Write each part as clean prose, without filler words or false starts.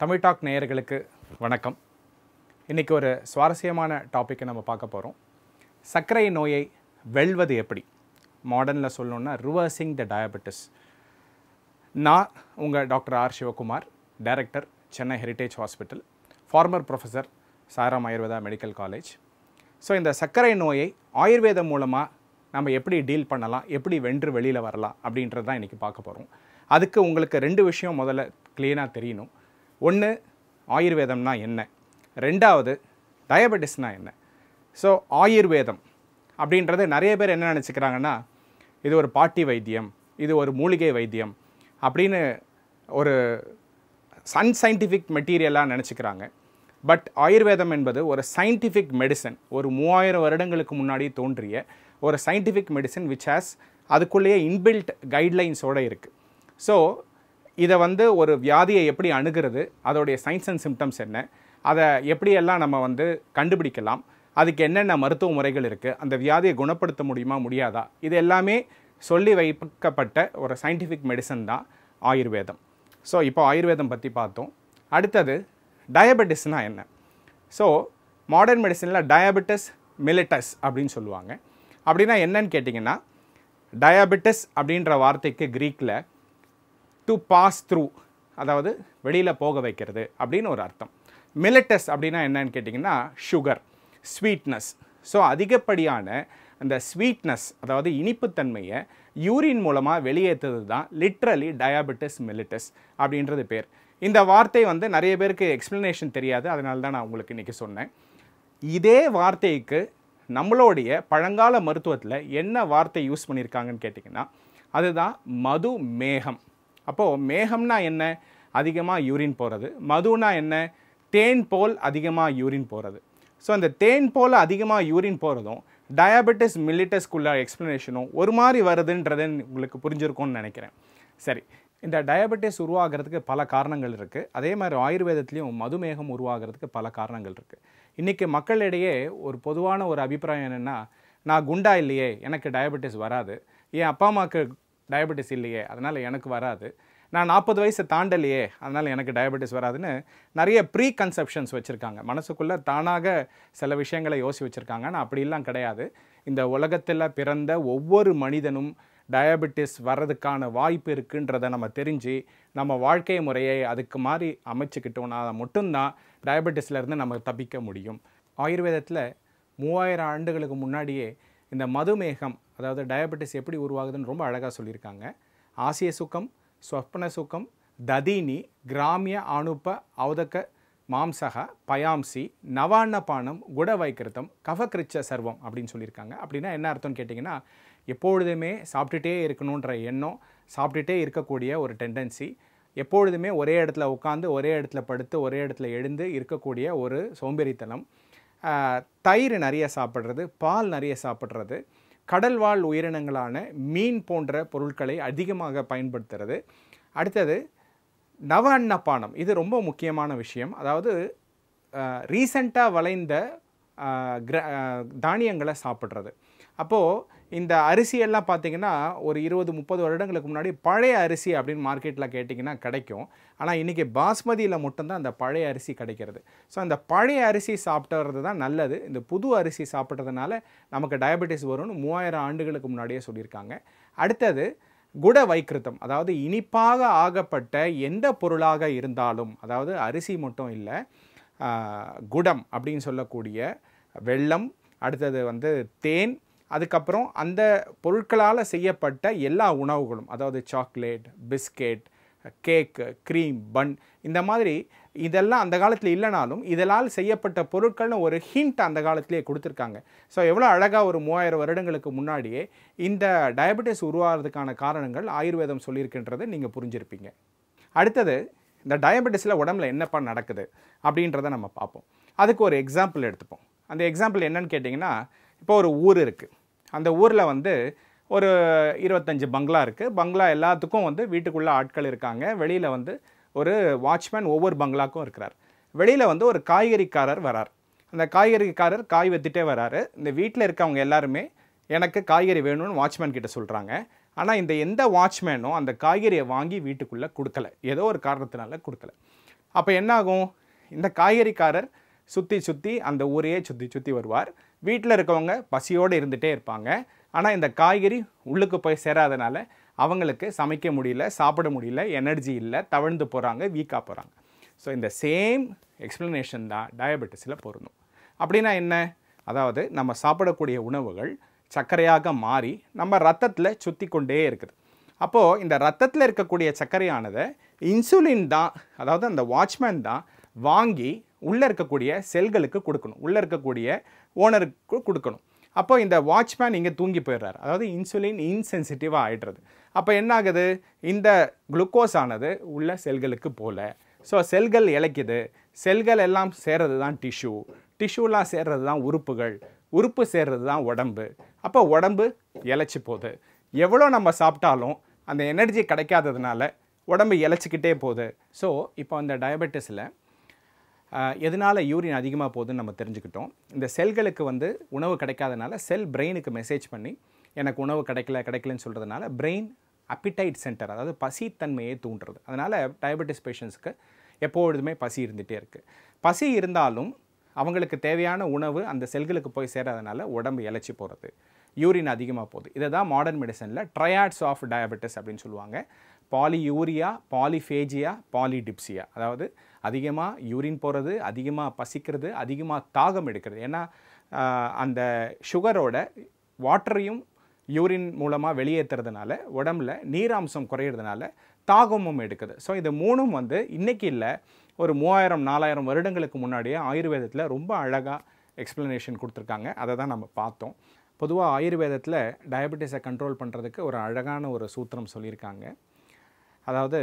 Tamil talk நேயர்களுக்கு வணக்கம். இன்றைக்கி ஒரு சுவாரஸ்யமான டாப்பிக்கை நம்ம பார்க்க போகிறோம். சர்க்கரை நோயை வெல்வது எப்படி, மாடர்னில் சொல்லணுன்னா ரிவர்சிங் த டயபெட்டிஸ். நான் உங்கள் doctor Sivakumar, director, Chennai heritage hospital, former professor, Sairam Ayurveda medical college. So இந்த சர்க்கரை நோயை ஆயுர்வேதம் மூலமாக நம்ம எப்படி டீல் பண்ணலாம், எப்படி வென்று வெளியில் வரலாம் அப்படின்றது தான் இன்றைக்கி பார்க்க போகிறோம். அதுக்கு உங்களுக்கு ரெண்டு விஷயம் முதல்ல க்ளீனாக தெரியணும். ஒன்று, ஆயுர்வேதம்னா என்ன, ரெண்டாவது டயபெட்டிஸ்னால் என்ன. ஸோ ஆயுர்வேதம் அப்படின்றது நிறைய பேர் என்ன நினச்சிக்கிறாங்கன்னா, இது ஒரு பாட்டி வைத்தியம், இது ஒரு மூலிகை வைத்தியம் அப்படின்னு ஒரு அன்சைன்டிஃபிக் மெட்டீரியலாக நினச்சிக்கிறாங்க. பட் ஆயுர்வேதம் என்பது ஒரு சயின்டிஃபிக் மெடிசன். ஒரு 3000 வருடங்களுக்கு முன்னாடி தோன்றிய ஒரு சயின்டிஃபிக் மெடிசன் விச் ஹேஸ் அதுக்குள்ளேயே இன்பில்ட் கைட்லைன்ஸோடு இருக்குது. ஸோ இதை ஒரு வியாதியை எப்படி அணுகிறது, அதோடைய சைன்ஸ் அண்ட் சிம்டம்ஸ் என்ன, அதை எப்படியெல்லாம் நம்ம கண்டுபிடிக்கலாம், அதுக்கு என்னென்ன மருத்துவ முறைகள் இருக்குது, அந்த வியாதியை குணப்படுத்த முடியுமா முடியாதா, இது எல்லாமே சொல்லி வைக்கப்பட்ட ஒரு சயின்டிஃபிக் மெடிசன் தான் ஆயுர்வேதம். ஸோ இப்போ ஆயுர்வேதம் பற்றி பார்த்தோம். அடுத்தது டயபெட்டிஸ்னால் என்ன. ஸோ மாடர்ன் மெடிசனில் டயபெட்டிஸ் மிலிட்டஸ் அப்படின்னு சொல்லுவாங்க. அப்படின்னா என்னன்னு கேட்டிங்கன்னா, டயபெட்டிஸ் அப்படின்ற வார்த்தைக்கு க்ரீக்கில் டு பாஸ் த்ரூ, அதாவது வெளியில் போக வைக்கிறது அப்படின்னு ஒரு அர்த்தம். மிலிட்டஸ் அப்படின்னா என்னன்னு கேட்டிங்கன்னா சுகர், ஸ்வீட்னஸ். ஸோ அதிகப்படியான அந்த ஸ்வீட்னஸ், அதாவது இனிப்புத்தன்மையை யூரின் மூலமாக வெளியேற்றுறது தான் லிட்ரலி டயபெட்டிஸ் மிலிட்டஸ் அப்படின்றது பேர். இந்த வார்த்தை நிறைய பேருக்கு எக்ஸ்ப்ளனேஷன் தெரியாது, அதனால தான் நான் உங்களுக்கு இன்றைக்கி சொன்னேன். இதே வார்த்தைக்கு நம்மளுடைய பழங்கால மருத்துவத்தில் என்ன வார்த்தை யூஸ் பண்ணியிருக்காங்கன்னு கேட்டிங்கன்னா, அதுதான் மது மேகம். அப்போது மேகம்னா என்ன, அதிகமாக யூரின் போகிறது. மதுனா என்ன, தேன் போல் அதிகமாக யூரின் போகிறது. ஸோ அந்த தேன் போல் அதிகமாக யூரின் போகிறதும் டயபெட்டிஸ் மில்லிட்டஸ்குள்ள எக்ஸ்ப்ளனேஷனும் ஒரு மாதிரி வருதுன்றது உங்களுக்கு புரிஞ்சிருக்கும்னு நினைக்கிறேன். சரி, இந்த டயபெட்டிஸ் உருவாகிறதுக்கு பல காரணங்கள் இருக்குது. அதே மாதிரி ஆயுர்வேதத்துலேயும் மதுமேகம் உருவாகிறதுக்கு பல காரணங்கள் இருக்குது. இன்றைக்கி மக்களிடையே ஒரு பொதுவான ஒரு அபிப்பிராயம் என்னென்னா, நான் குண்டா இல்லையே எனக்கு டயபெட்டிஸ் வராது, என் அப்பா அம்மாவுக்கு டயபெட்டிஸ் இல்லையே அதனால் எனக்கு வராது, நான் 40 வயசு தாண்டலையே அதனால் எனக்கு டயபெட்டிஸ் வராதுன்னு நிறைய ப்ரீ கன்செப்ஷன்ஸ் வச்சுருக்காங்க. மனசுக்குள்ளே தானாக சில விஷயங்களை யோசி வச்சுருக்காங்க. ஆனால் அப்படிலாம் கிடையாது. இந்த உலகத்தில் பிறந்த ஒவ்வொரு மனிதனும் டயபெட்டிஸ் வர்றதுக்கான வாய்ப்பு இருக்குன்றதை நம்ம தெரிஞ்சு நம்ம வாழ்க்கை முறையை அதுக்கு மாதிரி அமைச்சுக்கிட்டோம்னா அதை மட்டும்தான் டயபெட்டிஸ்லேருந்து நம்ம தப்பிக்க முடியும். ஆயுர்வேதத்தில் 3000 ஆண்டுகளுக்கு முன்னாடியே இந்த மதுமேகம், அதாவது டயபெட்டிஸ் எப்படி உருவாகுதுன்னு ரொம்ப அழகாக சொல்லியிருக்காங்க. ஆசிய சுகம், ஸ்வப்ன சுகம், ததீனி, கிராமிய ஆணுப்ப ஔதக மாம்சக பயாம்சி, நவான்னபானம், குடவைக்கிருத்தம், கஃபகிருச்ச சர்வம் அப்படின்னு சொல்லியிருக்காங்க. அப்படின்னா என்ன அர்த்தம்னு கேட்டிங்கன்னா, எப்பொழுதுமே சாப்பிட்டுட்டே இருக்கணுன்ற எண்ணம், சாப்பிட்டுட்டே இருக்கக்கூடிய ஒரு டெண்டன்சி, எப்பொழுதுமே ஒரே இடத்துல உட்காந்து ஒரே இடத்துல படுத்து ஒரே இடத்துல எழுந்து இருக்கக்கூடிய ஒரு சோம்பேறித்தனம், தயிர் நிறைய சாப்பிட்றது, பால் நிறைய சாப்பிட்றது, கடல்வாழ் உயிரினங்களான மீன் போன்ற பொருட்களை அதிகமாக பயன்படுத்துறது. அடுத்தது நவ அன்னபானம், இது ரொம்ப முக்கியமான விஷயம். அதாவது ரீசண்டாக விளைந்த தானியங்களை சாப்பிட்றது. அப்போது இந்த அரிசியெல்லாம் பார்த்திங்கன்னா ஒரு 20-30 வருடங்களுக்கு முன்னாடி பழைய அரிசி அப்படின்னு மார்க்கெட்டில் கேட்டிங்கன்னா கிடைக்கும். ஆனால் இன்றைக்கி பாஸ்மதியில் மட்டும்தான் அந்த பழைய அரிசி கிடைக்கிறது. ஸோ அந்த பழைய அரிசி சாப்பிட்றது தான் நல்லது. இந்த புது அரிசி சாப்பிட்றதுனால நமக்கு டயபெட்டிஸ் வரும்னு 3000 ஆண்டுகளுக்கு முன்னாடியே சொல்லியிருக்காங்க. அடுத்தது குட வைக்கிருத்தம், அதாவது இனிப்பாக ஆகப்பட்ட எந்த பொருளாக இருந்தாலும், அதாவது அரிசி மட்டும் இல்லை, குடம் அப்படின்னு சொல்லக்கூடிய வெல்லம், அடுத்தது தேன், அதுக்கப்புறம் அந்த பொருட்களால் செய்யப்பட்ட எல்லா உணவுகளும், அதாவது chocolate, biscuit, cake, cream, bun, இந்த மாதிரி இதெல்லாம் அந்த காலத்தில் இல்லைனாலும் இதனால் செய்யப்பட்ட பொருட்கள்னு ஒரு ஹிண்ட் அந்த காலத்திலே கொடுத்துருக்காங்க. ஸோ எவ்வளோ அழகாக ஒரு 3000 வருடங்களுக்கு முன்னாடியே இந்த டயபெட்டிஸ் உருவாகிறதுக்கான காரணங்கள் ஆயுர்வேதம் சொல்லியிருக்கின்றது நீங்கள் புரிஞ்சிருப்பீங்க. அடுத்தது இந்த டயபெட்டிஸில் உடம்புல என்னப்பா நடக்குது அப்படின்றத நம்ம பார்ப்போம். அதுக்கு ஒரு எக்ஸாம்பிள் எடுத்துப்போம். அந்த எக்ஸாம்பிள் என்னன்னு கேட்டிங்கன்னா, இப்போ ஒரு ஊர் இருக்குது. அந்த ஊரில் ஒரு 25 பங்களா இருக்குது. பங்களா எல்லாத்துக்கும் வீட்டுக்குள்ளே ஆட்கள் இருக்காங்க. வெளியில் ஒரு வாட்ச்மேன் ஒவ்வொரு பங்களாக்கும் இருக்கிறார். வெளியில் ஒரு காய்கறிக்காரர் வரார். அந்த காய்கறிக்காரர் காய் வித்துட்டே வராரு. இந்த வீட்டில் இருக்கவங்க எல்லாருமே எனக்கு காய்கறி வேணும்னு வாட்ச்மேன் கிட்ட சொல்கிறாங்க. ஆனால் இந்த எந்த வாட்ச்மேனும் அந்த காய்கறியை வாங்கி வீட்டுக்குள்ளே கொடுக்கல, ஏதோ ஒரு காரணத்தினால கொடுக்கல. அப்போ என்ன ஆகும், இந்த காய்கறிக்காரர் சுற்றி சுற்றி அந்த ஊரையே சுற்றி சுற்றி வருவார். வீட்டில் இருக்கவங்க பசியோடு இருந்துகிட்டே இருப்பாங்க. ஆனால் இந்த காய்கறி உள்ளுக்கு போய் சேராதனால அவங்களுக்கு சமைக்க முடியல, சாப்பிட முடியல, எனர்ஜி இல்லை, தவழ்ந்து போகிறாங்க, வீக்காக போகிறாங்க. ஸோ இந்த சேம் எக்ஸ்ப்ளனேஷன் தான் டயபெட்டிஸில் பொருந்தும். அப்படின்னா என்ன, அதாவது நம்ம சாப்பிடக்கூடிய உணவுகள் சர்க்கரையாக மாறி நம்ம ரத்தத்தில் சுற்றி கொண்டே இருக்குது. அப்போது இந்த ரத்தத்தில் இருக்கக்கூடிய சர்க்கரையானதை இன்சுலின் தான், அதாவது அந்த வாட்ச்மேன் தான் வாங்கி உள்ளே இருக்கக்கூடிய செல்களுக்கு கொடுக்கணும், உள்ளே இருக்கக்கூடிய ஓனருக்கு கொடுக்கணும். அப்போ இந்த வாட்ச்மேன் இங்கே தூங்கி போயிடுறாரு, அதாவது இன்சுலின் இன்சென்சிட்டிவாக ஆகிடுறது. அப்போ என்ன ஆகுது, இந்த குளுக்கோஸ் ஆனது உள்ள செல்களுக்கு போல. ஸோ செல்கள் இழைக்குது, செல்கள் எல்லாம் சேர்றது தான் டிஷ்யூ, டிஷ்யூலாம் சேர்றது தான் உறுப்புகள், உறுப்பு சேர்றது தான் உடம்பு. அப்போ உடம்பு இழைச்சி போகுது. எவ்வளோ நம்ம சாப்பிட்டாலும் அந்த எனர்ஜி கிடைக்காததுனால உடம்பு இழைச்சிக்கிட்டே போகுது. ஸோ இப்போ அந்த டயபெட்டிஸில் எதனால் யூரின் அதிகமாக போகுதுன்னு நம்ம தெரிஞ்சுக்கிட்டோம். இந்த செல்களுக்கு உணவு கிடைக்காதனால செல் பிரெயினுக்கு மெசேஜ் பண்ணி எனக்கு உணவு கிடைக்கலன்னு சொல்கிறதுனால பிரெயின் அப்பிடைட் சென்டர், அதாவது பசித்தன்மையை தூண்டுறது. அதனால் டயபெட்டிஸ் பேஷண்ட்ஸ்க்கு எப்பொழுதுமே பசி இருந்துகிட்டே இருக்குது. பசி இருந்தாலும் அவங்களுக்கு தேவையான உணவு அந்த செல்களுக்கு போய் சேராதனால உடம்பு இழைச்சி போகிறது, யூரின் அதிகமாக போகுது. இதை தான் மாடர்ன் மெடிசனில் ட்ரையாட்ஸ் ஆஃப் டயபெட்டிஸ் அப்படின்னு சொல்லுவாங்க. Polyuria, polyphagia, polydipsia. அதாவது அதிகமாக யூரின் போகிறது, அதிகமாக பசிக்கிறது, அதிகமாக தாகம் எடுக்கிறது. ஏன்னா அந்த சுகரோட வாட்டரையும் யூரின் மூலமாக வெளியேற்றுறதுனால உடம்புல நீராம்சம் குறையிறதுனால தாகமும் எடுக்குது. ஸோ இது மூணும் இன்றைக்கி இல்லை, ஒரு 3000-4000 வருடங்களுக்கு முன்னாடியே ஆயுர்வேதத்தில் ரொம்ப அழகாக எக்ஸ்ப்ளனேஷன் கொடுத்துருக்காங்க. அதை தான் நம்ம பார்த்தோம். பொதுவாக ஆயுர்வேதத்தில் டயபெட்டிஸை கண்ட்ரோல் பண்ணுறதுக்கு ஒரு அழகான ஒரு சூத்திரம் சொல்லியிருக்காங்க. அதாவது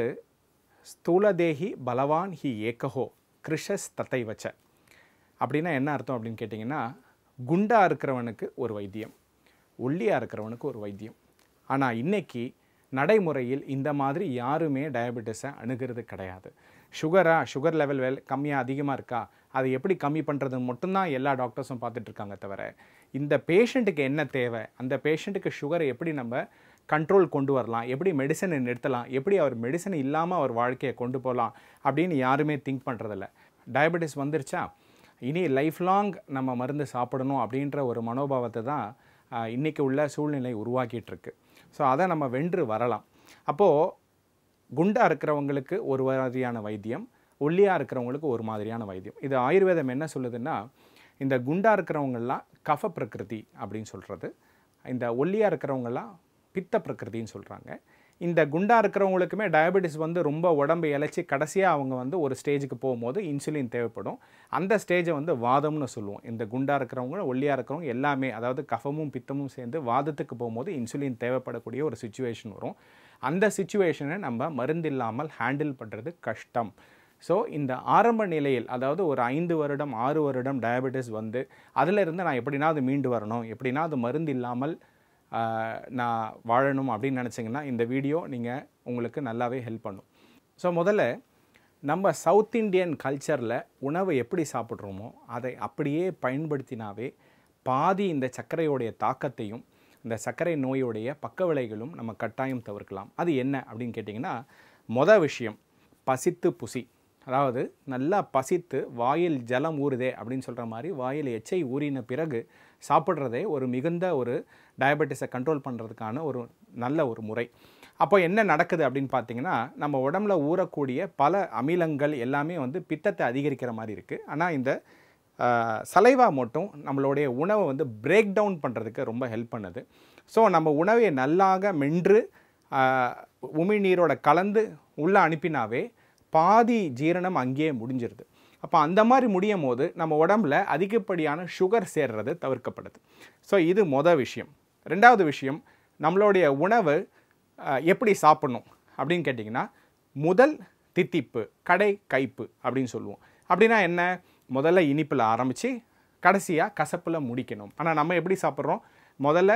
ஸ்தூலதேஹி பலவான் ஹி ஏகஹோ கிருஷஸ் தத்தை வச்ச. அப்படின்னா என்ன அர்த்தம் அப்படின்னு கேட்டிங்கன்னா, குண்டாக இருக்கிறவனுக்கு ஒரு வைத்தியம், ஒல்லியாக இருக்கிறவனுக்கு ஒரு வைத்தியம். ஆனால் இன்றைக்கி நடைமுறையில் இந்த மாதிரி யாருமே டயபெட்டிஸை அணுகிறது கிடையாது. சுகர் லெவல் கம்மியாக அதிகமாக இருக்கா, அதை எப்படி கம்மி பண்ணுறது மட்டும்தான் எல்லா டாக்டர்ஸும் பார்த்துட்ருக்காங்க. தவிர இந்த பேஷண்ட்டுக்கு என்ன தேவை, அந்த பேஷண்ட்டுக்கு சுகரை எப்படி நம்ம கண்ட்ரோல் கொண்டு வரலாம், எப்படி மெடிசனை நிறுத்தலாம், எப்படி அவர் மெடிசன் இல்லாமல் அவர் வாழ்க்கையை கொண்டு போகலாம் அப்படின்னு யாருமே திங்க் பண்ணுறதில்ல. டயபெட்டிஸ் வந்துருச்சா இனி லைஃப் லாங் நம்ம மருந்து சாப்பிடணும் அப்படின்ற ஒரு மனோபாவத்தை தான் இன்றைக்கி உள்ள சூழ்நிலை உருவாக்கிட்டுருக்கு. ஸோ அதை நம்ம வென்று வரலாம். அப்போது குண்டாக இருக்கிறவங்களுக்கு ஒரு மாதிரியான வைத்தியம், ஒல்லியாக இருக்கிறவங்களுக்கு ஒரு மாதிரியான வைத்தியம். இது ஆயுர்வேதம் என்ன சொல்லுதுன்னா, இந்த குண்டாக இருக்கிறவங்கெல்லாம் கஃப பிரகிருதி அப்படின்னு சொல்கிறது, இந்த ஒல்லியாக இருக்கிறவங்கெல்லாம் பித்த பிரகிருதின்னு சொல்கிறாங்க. இந்த குண்டாக இருக்கிறவங்களுக்குமே டயபெட்டிஸ் ரொம்ப உடம்பு இழைச்சி கடைசியாக அவங்க ஒரு ஸ்டேஜுக்கு போகும்போது இன்சுலின் தேவைப்படும். அந்த ஸ்டேஜை வாதம்னு சொல்லுவோம். இந்த குண்டாக இருக்கிறவங்க, ஒல்லியாக இருக்கிறவங்க எல்லாமே, அதாவது கஃபமும் பித்தமும் சேர்ந்து வாதத்துக்கு போகும்போது இன்சுலின் தேவைப்படக்கூடிய ஒரு சுச்சுவேஷன் வரும். அந்த சுச்சுவேஷனை நம்ம மருந்து இல்லாமல் ஹேண்டில் பண்ணுறது கஷ்டம். ஸோ இந்த ஆரம்ப நிலையில், அதாவது ஒரு 5 வருடம் 6 வருடம் டயபெட்டிஸ் அதிலிருந்து நான் எப்படினாவது மீண்டு வரணும், எப்படினாவது மருந்து இல்லாமல் நான் வாழணும் அப்படின்னு நினச்சிங்கன்னா இந்த வீடியோ உங்களுக்கு நல்லாவே ஹெல்ப் பண்ணும். ஸோ முதல்ல நம்ம சவுத் இண்டியன் கல்ச்சரில் உணவை எப்படி சாப்பிட்றோமோ அதை அப்படியே பயன்படுத்தினாவே பாதி இந்த சர்க்கரையோடைய தாக்கத்தையும் இந்த சர்க்கரை நோயுடைய பக்க விளைவுகளும் நம்ம கட்டாயம் தவிர்க்கலாம். அது என்ன அப்படின்னு கேட்டிங்கன்னா, மொதல் விஷயம் பசித்து புசி. அதாவது நல்லா பசித்து வாயில் ஜலம் ஊறுதே அப்படின்னு சொல்கிற மாதிரி வாயில் எச்சை ஊறின பிறகு சாப்பிட்றதே ஒரு மிகுந்த ஒரு டயபெட்டிஸை கண்ட்ரோல் பண்ணுறதுக்கான ஒரு நல்ல ஒரு முறை. அப்போ என்ன நடக்குது அப்படின்னு பார்த்தீங்கன்னா, நம்ம உடம்புல ஊறக்கூடிய பல அமிலங்கள் எல்லாமே பித்தத்தை அதிகரிக்கிற மாதிரி இருக்குது. ஆனால் இந்த சலைவா மட்டும் நம்மளுடைய உணவை பிரேக் டவுன் பண்ணுறதுக்கு ரொம்ப ஹெல்ப் பண்ணுது. ஸோ நம்ம உணவை நல்லாக மென்று உமிழ்நீரோட கலந்து உள்ளே அனுப்பினாவே பாதி ஜீரணம் அங்கேயே முடிஞ்சிருது. அப்போ அந்த மாதிரி முடியும் போது நம்ம உடம்புல அதிகப்படியான சுகர் சேர்றது தவிர்க்கப்படுது. ஸோ இது மொதல் விஷயம். ரெண்டாவது விஷயம், நம்மளுடைய உணவு எப்படி சாப்பிடணும் அப்படின்னு கேட்டிங்கன்னா, முதல் தித்திப்பு கடை கைப்பு அப்படின்னு சொல்லுவோம். அப்படின்னா என்ன, முதல்ல இனிப்பில் ஆரம்பித்து கடைசியாக கசப்பில் முடிக்கணும். ஆனால் நம்ம எப்படி சாப்பிட்றோம், முதல்ல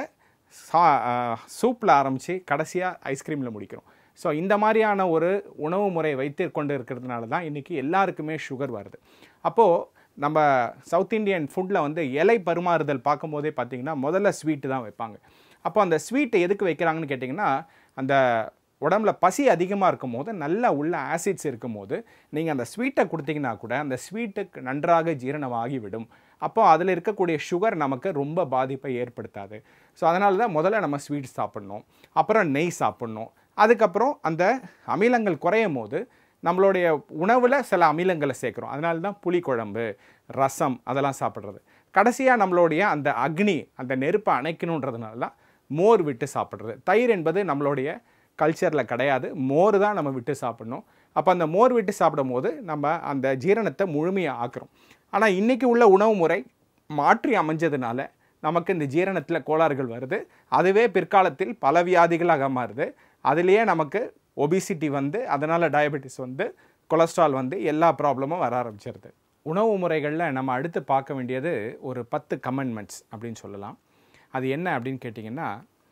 சூப்பில் ஆரம்பித்து கடைசியாக ஐஸ்கிரீமில் முடிக்கிறோம். ஸோ இந்த மாதிரியான ஒரு உணவு முறை வைத்து கொண்டு இருக்கிறதுனால தான் இன்றைக்கி எல்லாருக்குமே சுகர் வருது. அப்போது நம்ம சவுத் இண்டியன் ஃபுட்டில் இலை பரிமாறுதல் பார்க்கும்போதே பார்த்திங்கன்னா முதல்ல ஸ்வீட்டு தான் வைப்பாங்க. அப்போ அந்த ஸ்வீட்டை எதுக்கு வைக்கிறாங்கன்னு கேட்டிங்கன்னா, அந்த உடம்புல பசி அதிகமாக இருக்கும் போது நல்லா உள்ள ஆசிட்ஸ் இருக்கும் போது நீங்கள் அந்த ஸ்வீட்டை கொடுத்தீங்கன்னா கூட அந்த ஸ்வீட்டுக்கு நன்றாக ஜீரணமாகிவிடும். அப்போ அதில் இருக்கக்கூடிய சுகர் நமக்கு ரொம்ப பாதிப்பை ஏற்படுத்தாது. ஸோ அதனால தான் முதல்ல நம்ம ஸ்வீட் சாப்பிட்ணும், அப்புறம் நெய் சாப்பிட்ணும். அதுக்கப்புறம் அந்த அமிலங்கள் குறையும் போது நம்மளுடைய உணவில் சில அமிலங்களை சேர்க்குறோம். அதனால தான் புளிக்குழம்பு, ரசம் அதெல்லாம் சாப்பிட்றது. கடைசியாக நம்மளுடைய அந்த அக்னி, அந்த நெருப்பை அணைக்கணுன்றதுனால தான் மோர் விட்டு சாப்பிட்றது. தயிர் என்பது நம்மளுடைய கல்ச்சரில் கிடையாது, மோர் தான் நம்ம விட்டு சாப்பிட்ணும். அப்போ அந்த மோர் விட்டு சாப்பிடும் போது நம்ம அந்த ஜீரணத்தை முழுமையாக ஆக்குறோம். ஆனால் இன்றைக்கி உள்ள உணவு முறை மாற்றி அமைஞ்சதுனால நமக்கு இந்த ஜீரணத்தில் கோளாறுகள் வருது. அதுவே பிற்காலத்தில் பல வியாதிகளாக மாறுது. அதுலேயே நமக்கு ஒபிசிட்டி வந்து, அதனால் டயபெட்டிஸ் வந்து, கொலஸ்ட்ரால் வந்து, எல்லா ப்ராப்ளமும் வர ஆரம்பிச்சிருது. உணவு முறைகளில் நம்ம அடுத்து பார்க்க வேண்டியது ஒரு 10 கமெண்ட்மெண்ட்ஸ் அப்படின்னு சொல்லலாம். அது என்ன அப்படின்னு கேட்டிங்கன்னா,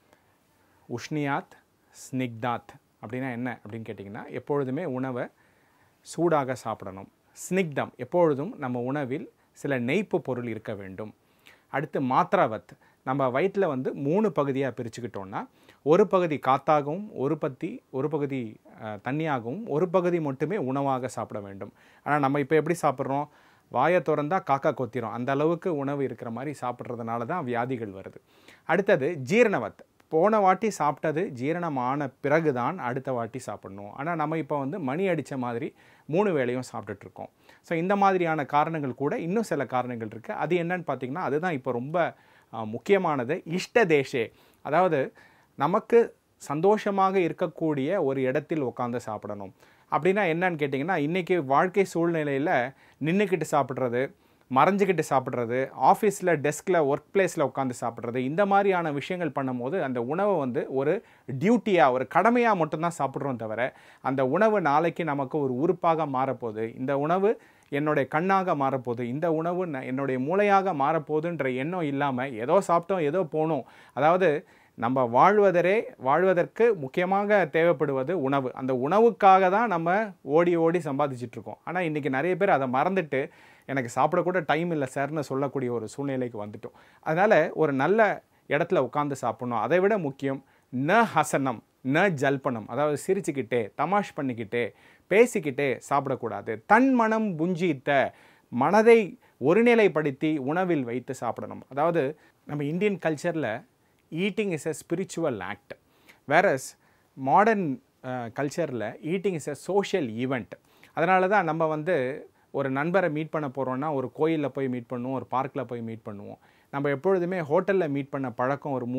உஷ்ணியாத் ஸ்னிக்தாத் அப்படின்னா என்ன அப்படின்னு கேட்டிங்கன்னா, எப்பொழுதுமே உணவை சூடாக சாப்பிடணும். ஸ்னிக்தம், எப்பொழுதும் நம்ம உணவில் சில நெய்ப்பு பொருள் இருக்க வேண்டும். அடுத்து மாத்ராவத், நம்ம வயிற்றில் வந்து 3 பகுதியாக பிரிச்சுக்கிட்டோன்னா, ஒரு பகுதி காத்தாகவும், ஒரு பகுதி தண்ணியாகவும், ஒரு பகுதி மட்டுமே உணவாக சாப்பிட வேண்டும். ஆனால் நம்ம இப்போ எப்படி சாப்பிட்றோம்? வாயை திறந்தால் காக்கா கொத்திரும், அந்த அளவுக்கு உணவு இருக்கிற மாதிரி சாப்பிட்றதுனால தான் வியாதிகள் வருது. அடுத்தது ஜீரணவத், போன வாட்டி சாப்பிட்டது ஜீரணமான பிறகு தான் அடுத்த வாட்டி சாப்பிடணும். ஆனால் நம்ம இப்போ வந்து மணி அடித்த மாதிரி 3 வேளையும் சாப்பிட்டுட்ருக்கோம். ஸோ இந்த மாதிரியான காரணங்கள் கூட இன்னும் சில காரணங்கள் இருக்குது. அது என்னன்னு பார்த்திங்கன்னா, அதுதான் இப்போ ரொம்ப முக்கியமானது. இஷ்ட தேசே, அதாவது நமக்கு சந்தோஷமாக இருக்கக்கூடிய ஒரு இடத்தில் உட்காந்து சாப்பிடணும். அப்படின்னா என்னன்னு கேட்டிங்கன்னா, இன்றைக்கி வாழ்க்கை சூழ்நிலையில் நின்றுக்கிட்டு சாப்பிட்றது, மறைஞ்சிக்கிட்டு சாப்பிட்றது, ஆஃபீஸில் டெஸ்கில் ஒர்க் பிளேஸில் உட்காந்து சாப்பிட்றது, இந்த மாதிரியான விஷயங்கள் பண்ணும்போது அந்த உணவை வந்து ஒரு டியூட்டியாக, ஒரு கடமையாக மட்டும்தான் சாப்பிட்றோம் தவிர, அந்த உணவு நாளைக்கு நமக்கு ஒரு உறுப்பாக மாறப்போகுது, இந்த உணவு என்னுடைய கண்ணாக மாறப்போகுது, இந்த உணவு என்னுடைய மூளையாக மாறப்போகுதுன்ற எண்ணம் இல்லாமல் ஏதோ சாப்பிட்டோம் ஏதோ போனோம். அதாவது நம்ம வாழ்வதற்கு முக்கியமாக தேவைப்படுவது உணவு. அந்த உணவுக்காக தான் நம்ம ஓடி ஓடி சம்பாதிச்சிட்ருக்கோம். ஆனால் இன்றைக்கி நிறைய பேர் அதை மறந்துட்டு எனக்கு சாப்பிடக்கூட டைம் இல்லை சார்னு சொல்லக்கூடிய ஒரு சூழ்நிலைக்கு வந்துட்டோம். அதனால் ஒரு நல்ல இடத்துல உட்காந்து சாப்பிட்ணும். அதை விட முக்கியம் ந ஹசனம் ந ஜல்பனம், அதாவது சிரிச்சுக்கிட்டே தமாஷ் பண்ணிக்கிட்டே பேசிக்கிட்டே சாப்பிடக்கூடாது. தன் மனம் புஞ்சித்த, மனதை ஒருநிலைப்படுத்தி உணவில் வைத்து சாப்பிடணும். அதாவது நம்ம இந்தியன் கல்ச்சரில் eating is a spiritual act, whereas modern கல்ச்சரில் eating is a social event. அதனால தான் நம்ம வந்து ஒரு நண்பரை மீட் பண்ண போகிறோன்னா ஒரு கோயிலில் போய் மீட் பண்ணுவோம், ஒரு பார்க்கில் போய் மீட் பண்ணுவோம். நம்ம எப்பொழுதுமே ஹோட்டலில் மீட் பண்ண பழக்கம் ஒரு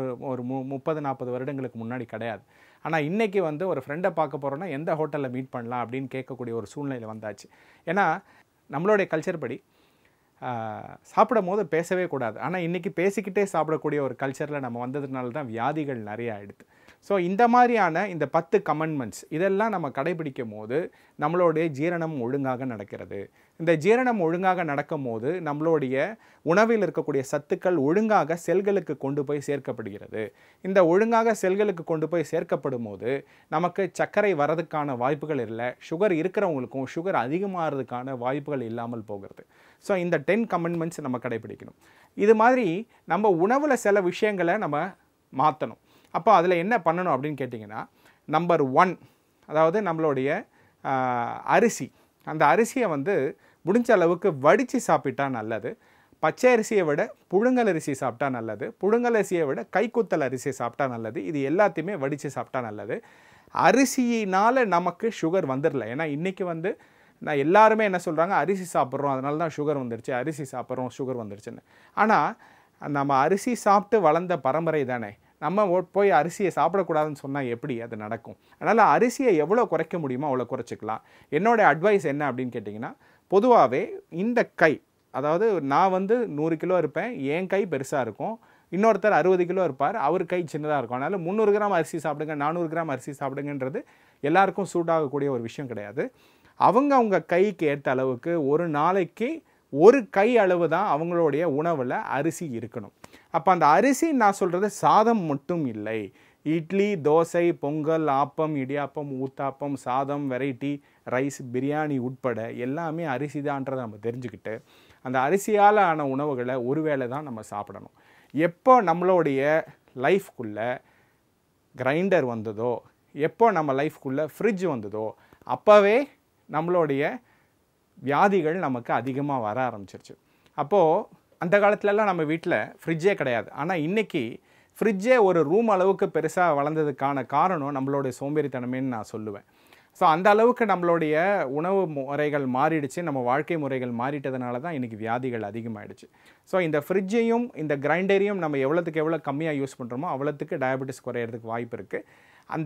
30-40 வருடங்களுக்கு முன்னாடி கிடையாது. ஆனால் இன்றைக்கி வந்து ஒரு ஃப்ரெண்டை பார்க்க போகிறோன்னா எந்த ஹோட்டலில் மீட் பண்ணலாம் அப்படின்னு கேட்கக்கூடிய ஒரு சூழ்நிலை வந்தாச்சு. ஏன்னா நம்மளுடைய கல்ச்சர் படி சாப்பிடும் போது பேசவே கூடாது. ஆனால் இன்றைக்கி பேசிக்கிட்டே சாப்பிடக்கூடிய ஒரு கல்ச்சரில் நம்ம வந்ததுனால தான் வியாதிகள் நிறைய ஆகிடுது. ஸோ இந்த மாதிரியான இந்த 10 கமெண்ட்மெண்ட்ஸ் இதெல்லாம் நம்ம கடைபிடிக்கும் போது நம்மளுடைய ஜீரணம் ஒழுங்காக நடக்கிறது. இந்த ஜீரணம் ஒழுங்காக நடக்கும் போது நம்மளுடைய உணவில் இருக்கக்கூடிய சத்துக்கள் ஒழுங்காக செல்களுக்கு கொண்டு போய் சேர்க்கப்படுகிறது. இந்த ஒழுங்காக செல்களுக்கு கொண்டு போய் சேர்க்கப்படும் போது நமக்கு சர்க்கரை வரதுக்கான வாய்ப்புகள் இல்லை, சுகர் இருக்கிறவங்களுக்கும் சுகர் அதிகமாகிறதுக்கான வாய்ப்புகள் இல்லாமல் போகிறது. ஸோ இந்த 10 கமெண்ட்மெண்ட்ஸ் நம்ம கடைபிடிக்கணும். இது மாதிரி நம்ம உணவில் சில விஷயங்களை நம்ம மாற்றணும். அப்போ அதில் என்ன பண்ணணும் அப்படின்னு கேட்டிங்கன்னா, நம்பர் 1, அதாவது நம்மளுடைய அரிசி, அந்த அரிசியை வந்து முடிஞ்ச அளவுக்கு வடித்து சாப்பிட்டா நல்லது. பச்சை அரிசியை விட புழுங்கல் அரிசி சாப்பிட்டா நல்லது, புழுங்கல் அரிசியை விட கைக்குத்தல் அரிசியை சாப்பிட்டா நல்லது. இது எல்லாத்தையுமே வடித்து சாப்பிட்டா நல்லது. அரிசியினால் நமக்கு சுகர் வந்துடல. ஏன்னா இன்றைக்கி வந்து நான் எல்லாருமே என்ன சொல்கிறாங்க, அரிசி சாப்பிட்றோம் அதனால தான் சுகர் வந்துருச்சு, அரிசி சாப்பிட்றோம் சுகர் வந்துருச்சுன்னு. ஆனால் நம்ம அரிசி சாப்பிட்டு வளர்ந்த பரம்பரை தானே, நம்ம போய் அரிசியை சாப்பிடக்கூடாதுன்னு சொன்னால் எப்படி அது நடக்கும்? அதனால் அரிசியை எவ்வளோ குறைக்க முடியுமோ அவ்வளோ குறைச்சிக்கலாம். என்னோடய அட்வைஸ் என்ன அப்படின்னு கேட்டிங்கன்னா, பொதுவாகவே இந்த கை, அதாவது நான் வந்து 100 கிலோ இருப்பேன், என் கை பெருசாக இருக்கும், இன்னொருத்தர் 60 கிலோ இருப்பார், அவர் கை சின்னதாக இருக்கும். அதனால் 300 கிராம் அரிசி சாப்பிடுங்க, 400 கிராம் அரிசி சாப்பிடுங்கன்றது எல்லாருக்கும் சூட்டாகக்கூடிய ஒரு விஷயம் கிடையாது. அவங்க கைக்கு ஏற்ற அளவுக்கு ஒரு நாளைக்கு ஒரு கை அளவு தான் அவங்களுடைய உணவில் அரிசி இருக்கணும். அப்போ அந்த அரிசி நான் சொல்கிறது சாதம் மட்டும் இல்லை, இட்லி, தோசை, பொங்கல், ஆப்பம், இடியாப்பம், ஊத்தாப்பம், சாதம், வெரைட்டி ரைஸ், பிரியாணி உட்பட எல்லாமே அரிசி தான்றதை நம்ம தெரிஞ்சுக்கிட்டு அந்த அரிசியால் ஆன உணவுகளை ஒருவேளை தான் நம்ம சாப்பிடணும். எப்போ நம்மளுடைய லைஃப்குள்ளே கிரைண்டர் வந்ததோ, எப்போ நம்ம லைஃப்குள்ளே ஃப்ரிட்ஜ் வந்ததோ அப்போவே நம்மளுடைய வியாதிகள் நமக்கு அதிகமாக வர ஆரம்பிச்சிருச்சு. அப்போது அந்த காலத்துலலாம் நம்ம வீட்டில் ஃப்ரிட்ஜே கிடையாது. ஆனால் இன்றைக்கி ஃப்ரிட்ஜே ஒரு ரூம் அளவுக்கு பெருசாக வளர்ந்ததுக்கான காரணம் நம்மளுடைய சோம்பேறித்தனமேன்னு நான் சொல்லுவேன். ஸோ அந்த அளவுக்கு நம்மளுடைய உணவு முறைகள் மாறிடுச்சு, நம்ம வாழ்க்கை முறைகள் மாறிட்டதுனால தான் இன்றைக்கி வியாதிகள் அதிகமாகிடுச்சு. ஸோ இந்த ஃப்ரிட்ஜையும் இந்த கிரைண்டரையும் நம்ம எவ்வளோத்துக்கு எவ்வளோ கம்மியாக யூஸ் பண்ணுறோமோ அவ்வளோத்துக்கு டயபெட்டிஸ் குறையிறதுக்கு வாய்ப்பு இருக்குது. அந்த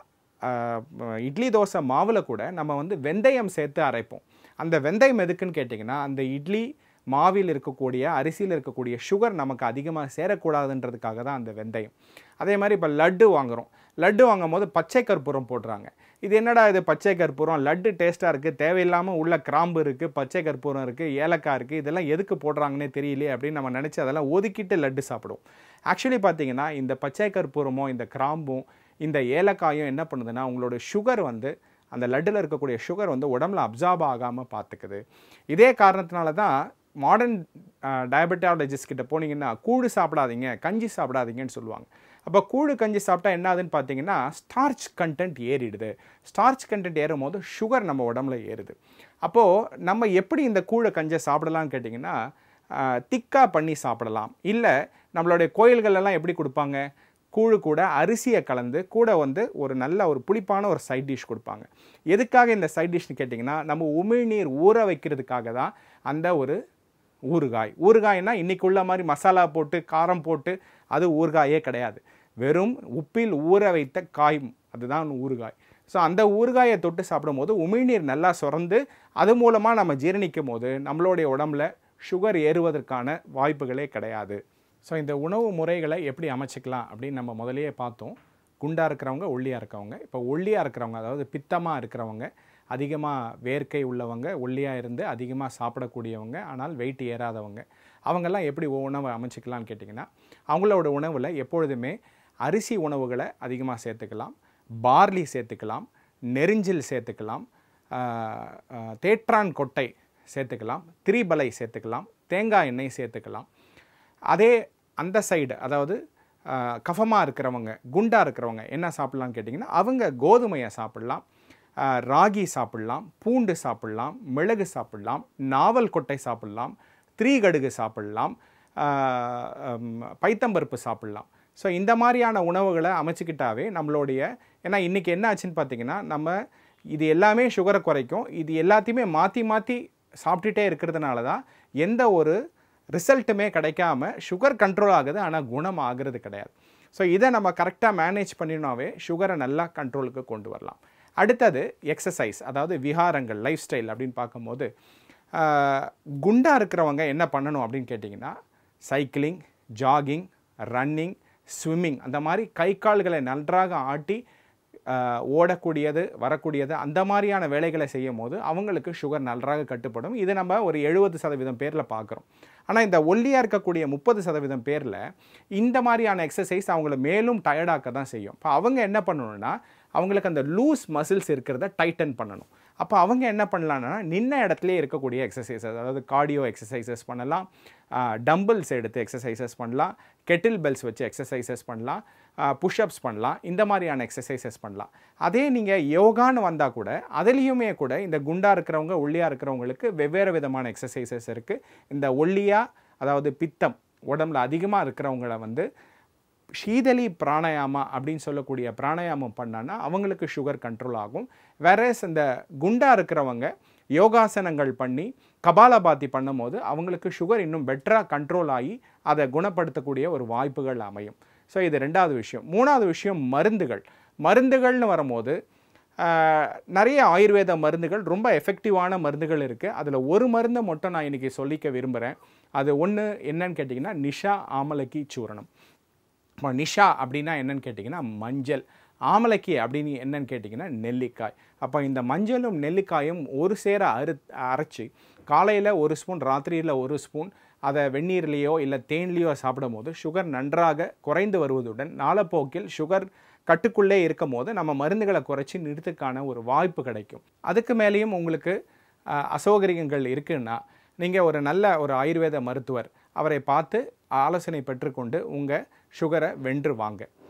இட்லி தோசை மாவில் கூட நம்ம வந்து வெந்தயம் சேர்த்து அரைப்போம். அந்த வெந்தயம் எதுக்குன்னு கேட்டிங்கன்னா, அந்த இட்லி மாவில் இருக்கக்கூடிய அரிசியில் இருக்கக்கூடிய சுகர் நமக்கு அதிகமாக சேரக்கூடாதுன்றதுக்காக தான் அந்த வெந்தயம். அதே மாதிரி இப்போ லட்டு வாங்குகிறோம். லட்டு வாங்கும் போது பச்சை கற்பூரம் போடுறாங்க. இது என்னடா இது பச்சை கற்பூரம், லட்டு டேஸ்ட்டாக இருக்குது, தேவையில்லாமல் உள்ள கிராம்பு இருக்குது, பச்சை கற்பூரம் இருக்குது, ஏலக்காய் இருக்குது, இதெல்லாம் எதுக்கு போடுறாங்கன்னே தெரியலையே அப்படின்னு நம்ம நினச்சி அதெல்லாம் ஒதுக்கிட்டு லட்டு சாப்பிடுவோம். ஆக்சுவலி பார்த்திங்கன்னா இந்த பச்சை கற்பூரமும் இந்த கிராம்பும் இந்த ஏலக்காயும் என்ன பண்ணுதுன்னா உங்களோட சுகர் வந்து அந்த லட்டில் இருக்கக்கூடிய சுகர் வந்து உடம்புல அப்சார்ப் ஆகாமல் பார்த்துக்குது. இதே காரணத்தினால தான் மாடர்ன் டயபெட்டாலஜிஸ்ட் கிட்ட போனீங்கன்னா கூழு சாப்பிடாதீங்க, கஞ்சி சாப்பிடாதீங்கன்னு சொல்லுவாங்க. அப்போ கூழு கஞ்சி சாப்பிட்டா என்ன ஆகுதுன்னு பார்த்தீங்கன்னா ஸ்டார்ச் கண்டென்ட் ஏறிடுது. ஸ்டார்ச் கண்டென்ட் ஏறும் போது சுகர் நம்ம உடம்புல ஏறுது. அப்போது நம்ம எப்படி இந்த கூழு கஞ்சை சாப்பிடலாம்னு கேட்டிங்கன்னா திக்காக பண்ணி சாப்பிடலாம். இல்லை நம்மளுடைய கோயில்களெல்லாம் எப்படி கொடுப்பாங்க, கூழு கூட அரிசியை கலந்து கூட வந்து ஒரு நல்ல ஒரு புளிப்பான ஒரு சைட் டிஷ் கொடுப்பாங்க. எதுக்காக இந்த சைட் டிஷ்னு கேட்டிங்கன்னா நம்ம உமிழ்நீர் ஊற வைக்கிறதுக்காக தான் அந்த ஒரு ஊறுகாய். ஊறுகாய்னா இன்றைக்கி உள்ள மாதிரி மசாலா போட்டு காரம் போட்டு அது ஊறுகாயே கிடையாது. வெறும் உப்பில் ஊற வைத்த காய், அதுதான் ஊறுகாய். ஸோ அந்த ஊறுகாயை தொட்டு சாப்பிடும்போது உமிழ்நீர் நல்லா சுரந்து அது மூலமாக நம்ம ஜீரணிக்கும் போது நம்மளுடைய உடம்புல சுகர் ஏறுவதற்கான வாய்ப்புகளே கிடையாது. ஸோ இந்த உணவு முறைகளை எப்படி அமைச்சிக்கலாம் அப்படின்னு நம்ம முதலையே பார்த்தோம். குண்டாக இருக்கிறவங்க, ஒல்லியாக இருக்கவங்க. இப்போ ஒல்லியாக இருக்கிறவங்க, அதாவது பித்தமாக இருக்கிறவங்க, அதிகமாக வேர்க்கை உள்ளவங்க, ஒல்லியாக இருந்து அதிகமாக சாப்பிடக்கூடியவங்க ஆனால் வெயிட் ஏறாதவங்க, அவங்கெல்லாம் எப்படி உணவை அமைச்சிக்கலான்னு கேட்டிங்கன்னா அவங்களோட உணவில் எப்பொழுதுமே அரிசி உணவுகளை அதிகமாக சேர்த்துக்கலாம், பார்லி சேர்த்துக்கலாம், நெரிஞ்சில் சேர்த்துக்கலாம், தேற்றான் கொட்டை சேர்த்துக்கலாம், திரிபலை சேர்த்துக்கலாம், தேங்காய் எண்ணெய் சேர்த்துக்கலாம். அதே அந்த சைடு அதாவது கஃபமாக இருக்கிறவங்க, குண்டாக இருக்கிறவங்க என்ன சாப்பிட்லான்னு கேட்டிங்கன்னா அவங்க கோதுமையை சாப்பிட்லாம், ராகி சாப்பிட்லாம், பூண்டு சாப்பிட்லாம், மிளகு சாப்பிட்லாம், நாவல் கொட்டை சாப்பிட்லாம், திரிகடுகு சாப்பிட்லாம், பைத்தம்பருப்பு சாப்பிட்லாம். ஸோ இந்த மாதிரியான உணவுகளை அமைச்சிக்கிட்டாவே நம்மளுடைய, ஏன்னா இன்றைக்கி என்ன ஆச்சுன்னு பார்த்திங்கன்னா நம்ம இது எல்லாமே சுகரை குறைக்கும், இது எல்லாத்தையுமே மாற்றி மாற்றி சாப்பிட்டுட்டே இருக்கிறதுனால தான் எந்த ஒரு ரிசல்ட்டுமே கிடைக்காம சுகர் கண்ட்ரோல் ஆகுது ஆனால் குணம் ஆகிறது கிடையாது. ஸோ இதை நம்ம கரெக்டாக மேனேஜ் பண்ணினாவே சுகரை நல்லா கண்ட்ரோலுக்கு கொண்டு வரலாம். அடுத்தது எக்ஸசைஸ், அதாவது விஹாரங்கள், லைஃப் ஸ்டைல் அப்படின்னு பார்க்கும்போது குண்டாக இருக்கிறவங்க என்ன பண்ணணும் அப்படின்னு கேட்டிங்கன்னா சைக்கிளிங், ஜாகிங், ரன்னிங், ஸ்விம்மிங், அந்த மாதிரி கை கால்களை நன்றாக ஆட்டி ஓடக்கூடியது வரக்கூடியது அந்த மாதிரியான வேலைகளை செய்யும் போது அவங்களுக்கு சுகர் நன்றாக கட்டுப்படும். இது நம்ம ஒரு 70% பேரில் பார்க்குறோம். ஆனால் இந்த ஒல்லியாக இருக்கக்கூடிய 30% பேரில் இந்த மாதிரியான எக்ஸசைஸ் அவங்கள மேலும் டயர்டாக்க தான் செய்யும். இப்போ அவங்க என்ன பண்ணணும்னா அவங்களுக்கு அந்த லூஸ் மசில்ஸ் இருக்கிறத டைட்டன் பண்ணணும். அப்போ அவங்க என்ன பண்ணலான்னா நின்ன இடத்துலேயே இருக்கக்கூடிய எக்ஸசைசஸ், அதாவது கார்டியோ எக்ஸசைசஸ் பண்ணலாம், டம்பிள்ஸ் எடுத்து எக்ஸசைசஸ் பண்ணலாம், கெட்டில் பெல்ஸ் வச்சு எக்ஸசைசஸ் பண்ணலாம், புஷ்அப்ஸ் பண்ணலாம், இந்த மாதிரியான எக்ஸசைசஸ் பண்ணலாம். அதே நீங்கள் யோகான்னு வந்தால் கூட அதுலேயுமே கூட இந்த குண்டாக இருக்கிறவங்க, ஒல்லியாக இருக்கிறவங்களுக்கு வெவ்வேறு விதமான எக்ஸசைசஸ் இருக்குது. இந்த ஒல்லியாக, அதாவது பித்தம் உடம்புல அதிகமாக இருக்கிறவங்கள வந்து ஷீதலி பிராணாயாமா அப்படின்னு சொல்லக்கூடிய பிராணாயாமம் பண்ணான்னா அவங்களுக்கு சுகர் கண்ட்ரோல் ஆகும். வேறஸ் இந்த குண்டாக இருக்கிறவங்க யோகாசனங்கள் பண்ணி கபாலபாதி பண்ணும் போது அவங்களுக்கு சுகர் இன்னும் பெட்டராக கண்ட்ரோல் ஆகி அதை குணப்படுத்தக்கூடிய ஒரு வாய்ப்புகள் அமையும். ஸோ இது ரெண்டாவது விஷயம். மூணாவது விஷயம் மருந்துகள். மருந்துகள்னு வரும்போது நிறைய ஆயுர்வேத மருந்துகள், ரொம்ப எஃபெக்டிவான மருந்துகள் இருக்குது. அதில் ஒரு மருந்தை மட்டும் நான் இன்றைக்கி சொல்லிக்க விரும்புகிறேன். அது ஒன்று என்னன்னு கேட்டிங்கன்னா நிஷா ஆமலக்கி சூரணம். இப்போ நிஷா அப்படின்னா என்னன்னு கேட்டிங்கன்னா மஞ்சள், ஆமலக்கி அப்படின்னு என்னன்னு கேட்டிங்கன்னா நெல்லிக்காய். அப்போ இந்த மஞ்சளும் நெல்லிக்காயும் ஒரு சேர அரைச்சி காலையில் ஒரு ஸ்பூன், ராத்திரியில் ஒரு ஸ்பூன் அதை வெந்நீர்லேயோ இல்லை தேன்லேயோ சாப்பிடும் போது சுகர் நன்றாக குறைந்து வருவதுடன் நாளப்போக்கில் சுகர் கட்டுக்குள்ளே இருக்கும் போது நம்ம மருந்துகளை குறைச்சி நிறுத்துக்கான ஒரு வாய்ப்பு கிடைக்கும். அதுக்கு மேலேயும் உங்களுக்கு அசௌகரியங்கள் இருக்குன்னா நீங்கள் ஒரு நல்ல ஒரு ஆயுர்வேத மருத்துவர் அவரை பார்த்து ஆலோசனை பெற்றுக்கொண்டு உங்கள் சுகரை வென்று வாங்க.